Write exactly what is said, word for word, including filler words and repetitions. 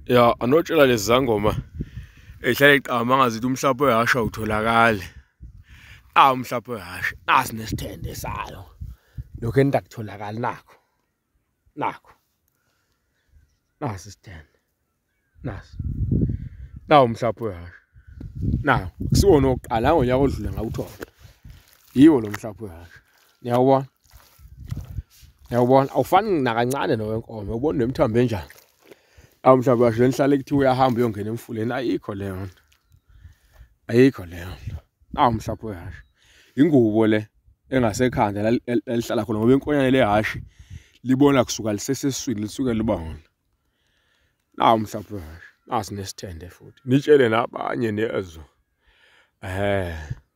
Ya anotshela lezi zangoma ehlale iqama angazithi umhlapho wehasha utholakala. Ah umhlapho wehasha nasi nesithende sayo. Lokho entakutholakala nakho. Nakho. Nasi isithende. Nasi. Nawu umhlapho wehasha. Nawu kusiwona oqala ngonyaka odlule ngawuthola. Yiwo lo mhlapho wehasha. Niyawubona? Niyawubona awufani nakancane nowenkomo ubona nemthambo enjani. Awu mhlaba washo nihlale kuthi uyahamba uyongena emfuleni ayikho leyo nto. Ayikho leyo nto. Awu mhlapho wehasha. Ingubo le engasekhanda lihlala khona ngoba inkonyane lehashi libona kusuka liseseswini lisuke libona. Nawu mhlapho wehasha. Nasi nesithende futhi. Nitshele nabanye nezo. Eh